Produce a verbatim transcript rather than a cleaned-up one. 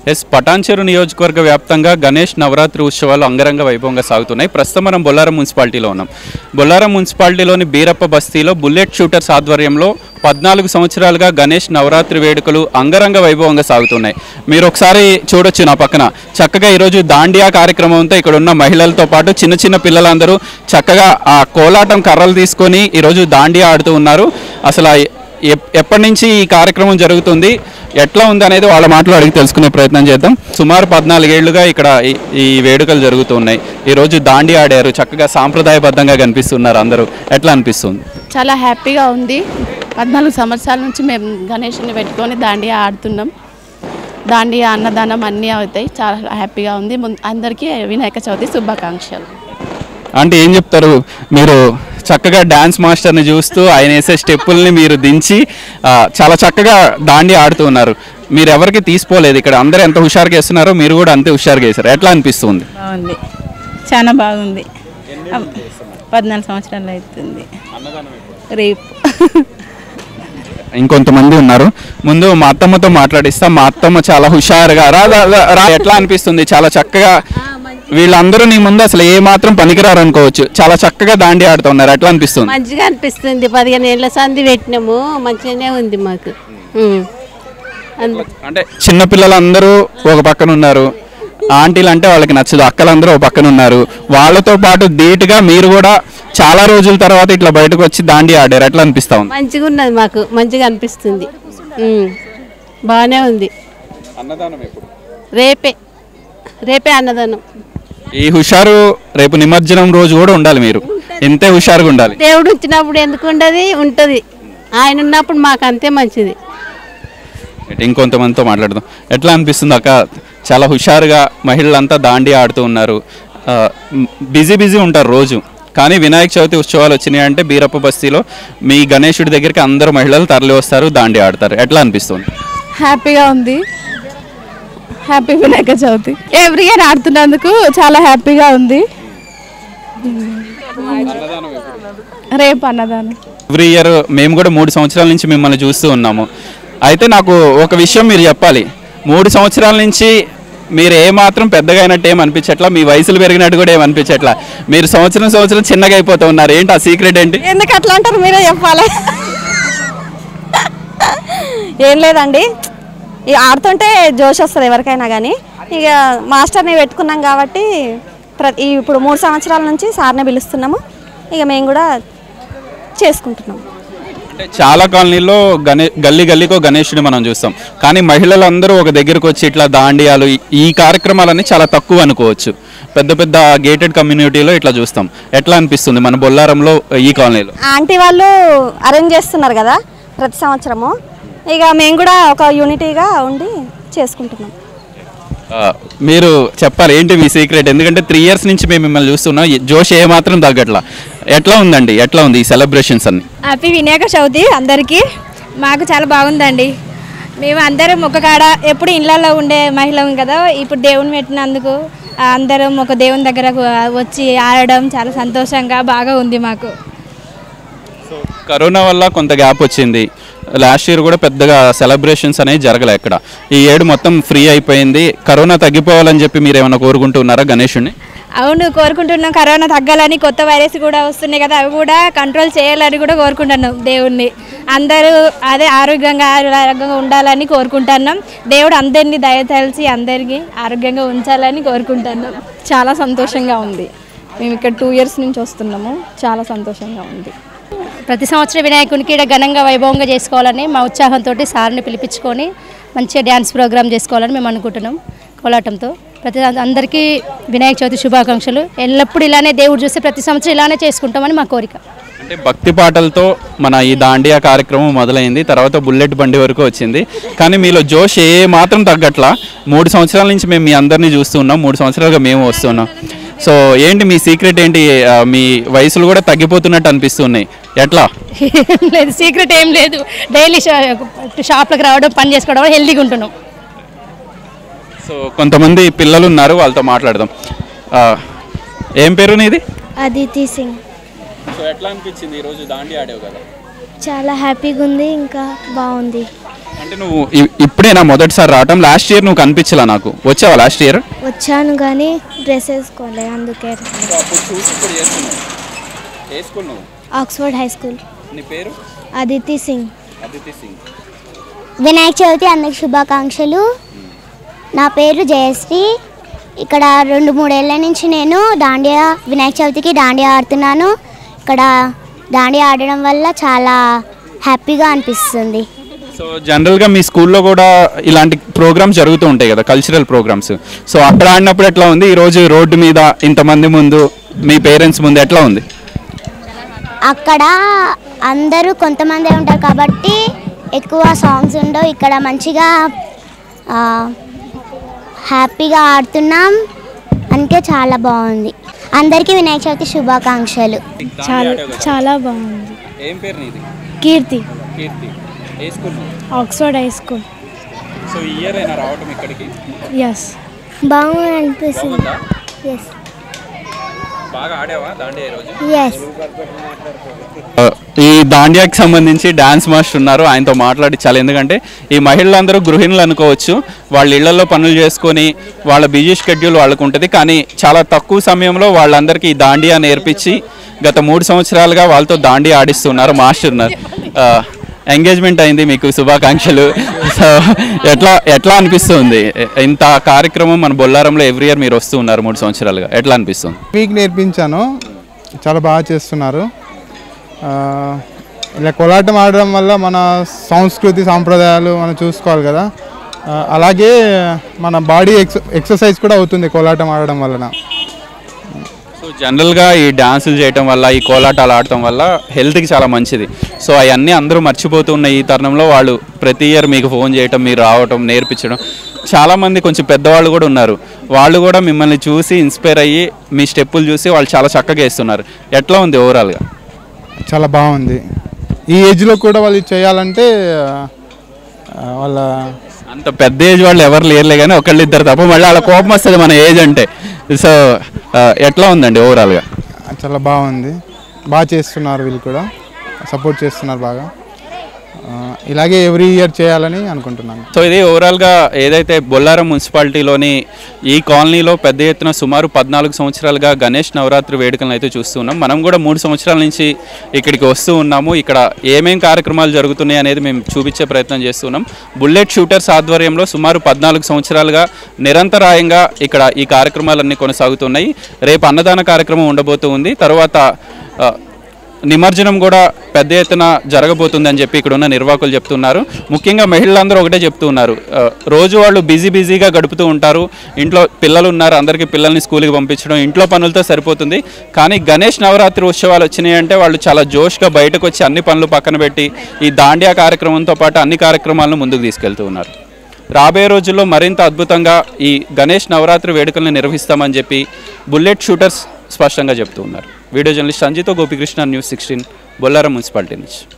Yes Patancheru నియోజకవర్గ వ్యాప్తంగా గణేష్ నవరాత్రి ఉత్సవాలు అంగరంగ వైభవంగా సాగుతున్నాయి. ప్రస్తుతం మనం బొల్లారం మున్సిపాలిటీలో ఉన్నాం. బొల్లారం మున్సిపాలిటీలోని బీరప్ప బస్తీలో బుల్లెట్ షూటర్స్ ఆధ్వర్యంలో పద్నాలుగు సంవత్సరాలుగా గణేష్ నవరాత్రి వేడుకలు అంగరంగ వైభవంగా సాగుతున్నాయి. మీరు ఒకసారి చూడొచ్చు నా పక్కన చక్కగా ఈరోజు దాండియా కార్యక్రమంతో ఇక్కడ ఉన్న మహిళలతో పాటు చిన్న చిన్న పిల్లలందరూ చక్కగా ఆ కోలాటం కర్రలు తీసుకొని ఈరోజు దాండియా ఆడుతూ ఉన్నారు. అసలు ఎప్పటి నుంచి ఈ కార్యక్రమం జరుగుతుంది, ఎట్లా ఉంది అనేది వాళ్ళ మాటలు అడిగి తెలుసుకునే ప్రయత్నం చేద్దాం. సుమారు పద్నాలుగేళ్లుగా ఇక్కడ ఈ వేడుకలు జరుగుతున్నాయి. ఈరోజు దాండి ఆడారు, చక్కగా సాంప్రదాయబద్ధంగా కనిపిస్తున్నారు అందరూ. ఎట్లా అనిపిస్తుంది? చాలా హ్యాపీగా ఉంది. పద్నాలుగు సంవత్సరాల నుంచి మేము గణేష్ని పెట్టుకొని దాండియా ఆడుతున్నాం. దాండియా అన్నదానం అన్నీ అవుతాయి. చాలా హ్యాపీగా ఉంది. అందరికీ వినాయక చవితి శుభాకాంక్షలు. అంటే ఏం చెప్తారు మీరు? చక్కగా డ్యాన్స్ మాస్టర్ని చూస్తూ ఆయన వేసే స్టెప్పుల్ని మీరు దించి చాలా చక్కగా దాండి ఆడుతూ ఉన్నారు. మీరు ఎవరికి తీసుకోలేదు, ఇక్కడ అందరూ ఎంత హుషారుగా వేస్తున్నారో మీరు కూడా అంతే హుషారుగా వేశారు. ఎట్లా అనిపిస్తుంది? బాగుంది, చాలా బాగుంది. పద్నాలుగు సంవత్సరాలు అవుతుంది. రేపు ఇంకొంతమంది ఉన్నారు. ముందు మా అత్తమ్మతో మాట్లాడిస్తా. మా అత్తమ్మ చాలా హుషారుగా రా రా ఎట్లా అనిపిస్తుంది? చాలా చక్కగా వీళ్ళందరూ నీ ముందు అసలు ఏ మాత్రం పనికిరారు అనుకోవచ్చు, చాలా చక్కగా దాండి ఆడుతున్నారు. ఎట్లా అనిపిస్తుంది? మంచిగా అనిపిస్తుంది. పదిహేను ఏళ్ళ సంధి పెట్టినాము, మంచిగానే ఉంది మాకు. అంటే చిన్నపిల్లలందరూ ఒక పక్కన ఉన్నారు, ఆంటీలు అంటే వాళ్ళకి నచ్చదు, అక్కలందరూ ఒక పక్కన ఉన్నారు. వాళ్ళతో పాటు ధీటుగా మీరు కూడా చాలా రోజుల తర్వాత ఇట్లా బయటకు వచ్చి దాండి ఆడారు. ఎట్లా అనిపిస్తా ఉంది? మంచిగా ఉన్నది, మాకు మంచిగా అనిపిస్తుంది. బాగానే ఉంది. అన్నదానం రేపే రేపే అన్నదానం. ఈ హుషారు రేపు నిమజ్జనం రోజు కూడా ఉండాలి, మీరు ఇంతే హుషారుగా ఉండాలి. దేవుడు వచ్చినప్పుడు ఎందుకు ఉండదు, ఉంటుంది. ఆయన ఉన్నప్పుడు మాకు అంతే మంచిది. ఇంకొంతమందితో మాట్లాడదాం. ఎట్లా అనిపిస్తుంది అక్క? చాలా హుషారుగా మహిళలంతా దాండి ఆడుతూ ఉన్నారు. బిజీ బిజీ ఉంటారు రోజు, కానీ వినాయక చవితి ఉత్సవాలు వచ్చినాయి అంటే బీరప్ప బస్తీలో మీ గణేశుడి దగ్గరికి అందరూ మహిళలు తరలి వస్తారు, దాండి ఆడతారు. ఎట్లా అనిపిస్తుంది? హ్యాపీగా ఉంది. Happy Vinayaka Chavithi. Every year ఆడుతున్నందుకు చాలా హ్యాపీగా ఉంది. రేపు అన్నదానం. ఎవ్రీ ఇయర్ మేము కూడా మూడు సంవత్సరాల నుంచి మిమ్మల్ని చూస్తూ ఉన్నాము. అయితే నాకు ఒక విషయం మీరు చెప్పాలి. మూడు సంవత్సరాల నుంచి మీరు ఏమాత్రం పెద్దగా అయినట్టు ఏం అనిపించట్లా, మీ వయసులు పెరిగినట్టు కూడా ఏమనిపించట్లా. మీరు సంవత్సరం సంవత్సరం చిన్నగా అయిపోతూ ఉన్నారు. ఏంటి ఆ సీక్రెట్ ఏంటి? ఎందుకు అట్లా అంటారు, మీరే చెప్పాలి. ఏం లేదండి, ఇక ఆడుతుంటే జోష్ వస్తుంది ఎవరికైనా కానీ. ఇక మాస్టర్ని పెట్టుకున్నాం కాబట్టి ప్రతి ఇప్పుడు మూడు సంవత్సరాల నుంచి సార్ని పిలుస్తున్నాము. ఇక మేము కూడా చేసుకుంటున్నాం. అంటే చాలా కాలనీల్లో గణే గల్లీ గల్లీకో గణేశుడిని మనం చూస్తాం, కానీ మహిళలందరూ ఒక దగ్గరకు వచ్చి ఇట్లా దాండియాలు ఈ కార్యక్రమాలన్నీ చాలా తక్కువ అనుకోవచ్చు. పెద్ద పెద్ద గేటెడ్ కమ్యూనిటీలో ఇట్లా చూస్తాం. ఎట్లా అనిపిస్తుంది మన బొల్లారంలో ఈ కాలనీలో? ఆంటీ వాళ్ళు అరేంజ్ చేస్తున్నారు కదా ప్రతి సంవత్సరము. ఇక మేము కూడా ఒక యూనిటీగా ఉండి చేసుకుంటున్నాం. మీరు చెప్పాలి ఏంటి మీ సీక్రెట్? ఎందుకంటే త్రీ ఇయర్స్ నుంచి మేము మిమ్మల్ని చూస్తున్నాం, జోష్ ఏ మాత్రం తగ్గట్లా. ఎట్లా ఉందండి, ఎట్లా ఉంది ఈ సెలబ్రేషన్స్ అన్ని? హ్యాపీ వినాయక చవితి అందరికీ. మాకు చాలా బాగుందండి. మేము అందరం ఒక కాడ ఎప్పుడు ఇళ్ళల్లో ఉండే మహిళం కదా, ఇప్పుడు దేవుని పెట్టినందుకు అందరం ఒక దేవుని దగ్గరకు వచ్చి ఆడడం చాలా సంతోషంగా బాగా ఉంది మాకు. కరోనా వల్ల కొంత గ్యాప్ వచ్చింది. లాస్ట్ ఇయర్ కూడా పెద్దగా సెలబ్రేషన్స్ అనేవి జరగలే ఇక్కడ. ఈ ఏడు మొత్తం ఫ్రీ అయిపోయింది. కరోనా తగ్గిపోవాలని చెప్పి మీరు ఏమైనా కోరుకుంటున్నారా గణేషుని? అవును, కోరుకుంటున్నాం. కరోనా తగ్గాలని, కొత్త వైరస్ కూడా వస్తున్నాయి కదా, అవి కూడా కంట్రోల్ చేయాలని కూడా కోరుకుంటున్నాం దేవుణ్ణి. అందరూ అదే ఆరోగ్యంగా ఆరోగ్యంగా ఉండాలని కోరుకుంటున్నాం. దేవుడు అందరినీ దయ తెలిసి అందరికీ ఆరోగ్యంగా ఉంచాలని కోరుకుంటున్నాం. చాలా సంతోషంగా ఉంది. మేము ఇక్కడ టూ ఇయర్స్ నుంచి వస్తున్నాము. చాలా సంతోషంగా ఉంది. ప్రతి సంవత్సరం వినాయకునికి ఇక్కడ ఘనంగా వైభవంగా చేసుకోవాలని మా ఉత్సాహంతో సార్ని పిలిపించుకొని మంచిగా డ్యాన్స్ ప్రోగ్రామ్ చేసుకోవాలని మేము అనుకుంటున్నాం. కోలాటంతో ప్రతి అందరికీ వినాయక చవితి శుభాకాంక్షలు. ఎల్లప్పుడూ ఇలానే దేవుడు చూస్తే ప్రతి సంవత్సరం ఇలానే చేసుకుంటామని మా కోరిక. అంటే భక్తి పాటలతో మన ఈ దాండియా కార్యక్రమం మొదలైంది, తర్వాత బుల్లెట్ బండి వరకు వచ్చింది. కానీ మీలో జోష్ ఏ మాత్రం తగ్గట్లా. మూడు సంవత్సరాల నుంచి మేము మీ అందరినీ చూస్తున్నాం, మూడు సంవత్సరాలుగా మేము వస్తున్నాం. సో ఏంటి మీ సీక్రెట్ ఏంటి? మీ వయసులు కూడా తగ్గిపోతున్నట్టు అనిపిస్తున్నాయి. ఎట్లా? ఏం లేదు, సీక్రెట్ ఏం లేదు. డైలీ షాప్లకు రావడం, పని చేసుకోవడం, హెల్తీగా ఉంటున్నాం. సో కొంతమంది పిల్లలు ఉన్నారు, వాళ్ళతో మాట్లాడదాం. ఏం పేరు నీది? అదితి సింగ్. సో ఎట్లా అనిపించింది ఈరోజు దాండి ఆడావు కదా? చాలా హ్యాపీగా ఉంది, ఇంకా బాగుంది. అంటే నువ్వు ఇ- ఇప్పుడేనా మొదటిసారి రావటం? లాస్ట్ ఇయర్ నువ్వు కనిపించలా నాకు, వచ్చావా లాస్ట్ ఇయర్? వచ్చాను కానీ డ్రెస్ వేసుకోలే అందుకే ఆక్స్ఫర్డ్ హై స్కూల్. నీ పేరు? అదితి సింగ్. అదితి సింగ్. వినాయక చవితి అందరికి శుభాకాంక్షలు. నా పేరు జయశ్రీ. ఇక్కడ రెండు మూడేళ్ల నుంచి నేను దాండియా వినాయక చవితికి దాండియా ఆడుతున్నాను. ఇక్కడ దాండియా ఆడడం వల్ల చాలా హ్యాపీగా అనిపిస్తుంది. సో జనరల్గా మీ స్కూల్లో కూడా ఇలాంటి ప్రోగ్రామ్స్ జరుగుతూ ఉంటాయి కదా, కల్చరల్ ప్రోగ్రామ్స్. సో అక్కడ ఆడినప్పుడు ఎట్లా ఉంది? ఈరోజు రోడ్డు మీద ఇంతమంది ముందు, మీ పేరెంట్స్ ముందు ఎట్లా ఉంది? అక్కడ అందరూ కొంతమందే ఉంటారు కాబట్టి ఎక్కువ సాంగ్స్ ఉండవు. ఇక్కడ మంచిగా ఆ, హ్యాపీగా ఆడుతున్నాం, అందుకే చాలా బాగుంది. అందరికీ వినాయక చవితి శుభాకాంక్షలు. చాలా చాలా బాగుంది. ఏం పేరు నీది? కీర్తి. కీర్తి. ఏ school? Oxford high school. So ఈ ఇయర్ అయినా రావటం ఇక్కడికి? ఎస్. బాగుంది అనిపిస్తుంది. ఎస్ బాగా ఆడావా దాండియా ఈరోజు? ఎస్ ఈ దాండియాకి సంబంధించి డాన్స్ మాస్టర్ ఉన్నారు, ఆయనతో మాట్లాడించాలి. ఎందుకంటే ఈ మహిళలందరూ గృహిణులు అనుకోవచ్చు, వాళ్ళ ఇళ్లలో పనులు చేసుకొని వాళ్ళ బిజీ షెడ్యూల్ వాళ్ళకు ఉంటుంది. కానీ చాలా తక్కువ సమయంలో వాళ్ళందరికీ ఈ దాండియా నేర్పించి గత మూడు సంవత్సరాలుగా వాళ్ళతో దాండియా ఆడిస్తున్నారు. మాస్టర్ ఉన్నారు. ఎంగేజ్మెంట్ అయింది, మీకు శుభాకాంక్షలు. సో ఎట్లా ఎట్లా అనిపిస్తుంది ఇంత కార్యక్రమం మన బొల్లారంలో ఎవ్రీ ఇయర్ మీరు వస్తూ ఉన్నారు మూడు సంవత్సరాలుగా, ఎట్లా అనిపిస్తుంది? వీక్ నేర్పించాను, చాలా బాగా చేస్తున్నారు. ఆ, ఇలా కోలాటం ఆడడం వల్ల మన సంస్కృతి సాంప్రదాయాలు మనం చూసుకోవాలి కదా. ఆ, అలాగే మన బాడీ ఎక్స్ ఎక్సర్సైజ్ కూడా అవుతుంది కోలాటం ఆడడం వలన. సో జనరల్గా ఈ డ్యాన్సులు చేయటం వల్ల, ఈ కోలాటాలు ఆడటం వల్ల హెల్త్కి చాలా మంచిది. సో అవన్నీ అందరూ మర్చిపోతున్న ఈ తరుణంలో వాళ్ళు ప్రతి ఇయర్ మీకు ఫోన్ చేయటం, మీరు రావటం, నేర్పించడం. చాలామంది కొంచెం పెద్దవాళ్ళు కూడా ఉన్నారు, వాళ్ళు కూడా మిమ్మల్ని చూసి ఇన్స్పైర్ అయ్యి మీ స్టెప్పులు చూసి వాళ్ళు చాలా చక్కగా వేస్తున్నారు. ఎట్లా ఉంది ఓవరాల్గా? చాలా బాగుంది. ఈ ఏజ్లో కూడా వాళ్ళు చేయాలంటే ఆ, వాళ్ళ అంత పెద్ద ఏజ్ వాళ్ళు ఎవరు లేరులే, కానీ ఒకళ్ళు ఇద్దరు తప్ప మళ్ళీ వాళ్ళ కోపం వస్తుంది మన ఏజ్ అంటే. సో ఎట్లా ఉందండి ఓవరాల్గా? చాలా బాగుంది, బాగా చేస్తున్నారు, వీళ్ళు కూడా సపోర్ట్ చేస్తున్నారు బాగా. ఆ, ఇలాగే ఎవ్రీ ఇయర్ చేయాలని అనుకుంటున్నాను. సో ఇది ఓవరాల్గా ఏదైతే బొల్లారం మున్సిపాలిటీలోని ఈ కాలనీలో పెద్ద ఎత్తున సుమారు పద్నాలుగు సంవత్సరాలుగా గణేష్ నవరాత్రి వేడుకలను అయితే చూస్తున్నాం. మనం కూడా మూడు సంవత్సరాల నుంచి ఇక్కడికి వస్తూ ఉన్నాము. ఇక్కడ ఏమేం కార్యక్రమాలు జరుగుతున్నాయి అనేది మేము చూపించే ప్రయత్నం చేస్తున్నాం. బుల్లెట్ షూటర్స్ ఆధ్వర్యంలో సుమారు పద్నాలుగు సంవత్సరాలుగా నిరంతరాయంగా ఇక్కడ ఈ కార్యక్రమాలన్నీ కొనసాగుతున్నాయి. రేపు అన్నదాన కార్యక్రమం ఉండబోతూ ఉంది. తర్వాత నిమజ్జనం కూడా పెద్ద ఎత్తున జరగబోతుందని చెప్పి ఇక్కడ ఉన్న నిర్వాహకులు చెప్తున్నారు. ముఖ్యంగా మహిళలందరూ ఒకటే చెప్తున్నారు, రోజు వాళ్ళు బిజీ బిజీగా గడుపుతూ ఉంటారు, ఇంట్లో పిల్లలు ఉన్నారు, అందరికీ పిల్లల్ని స్కూల్కి పంపించడం, ఇంట్లో పనులతో సరిపోతుంది. కానీ గణేష్ నవరాత్రి ఉత్సవాలు వచ్చినాయి అంటే వాళ్ళు చాలా జోష్గా బయటకు వచ్చి అన్ని పనులు పక్కన పెట్టి ఈ దాండియా కార్యక్రమంతో పాటు అన్ని కార్యక్రమాలను ముందుకు తీసుకెళ్తూ ఉన్నారు. రాబోయే రోజుల్లో మరింత అద్భుతంగా ఈ గణేష్ నవరాత్రి వేడుకలను నిర్వహిస్తామని చెప్పి బుల్లెట్ షూటర్స్ స్పష్టంగా చెప్తూ ఉన్నారు. వీడియో జర్నలిస్ట్ సంజీతో Gopikrishna, news sixteen, Bollaram municipality నుంచి.